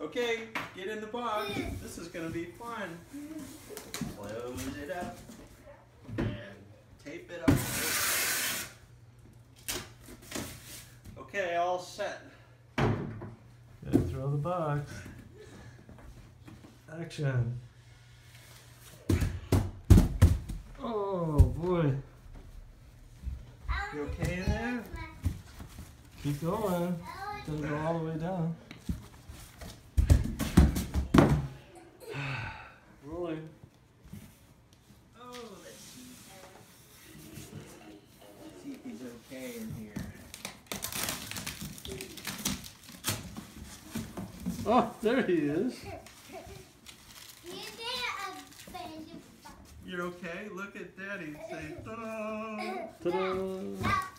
Okay, get in the box. This is gonna be fun. Close it up and tape it up. Okay, all set. Gotta throw the box. Action. Oh boy. You okay in there? Keep going. Doesn't go all the way down. Rolling. Oh, let's see. See if he's okay in here. Oh, there he is. You're okay? Look at Daddy. Say, ta-da! Ta-da!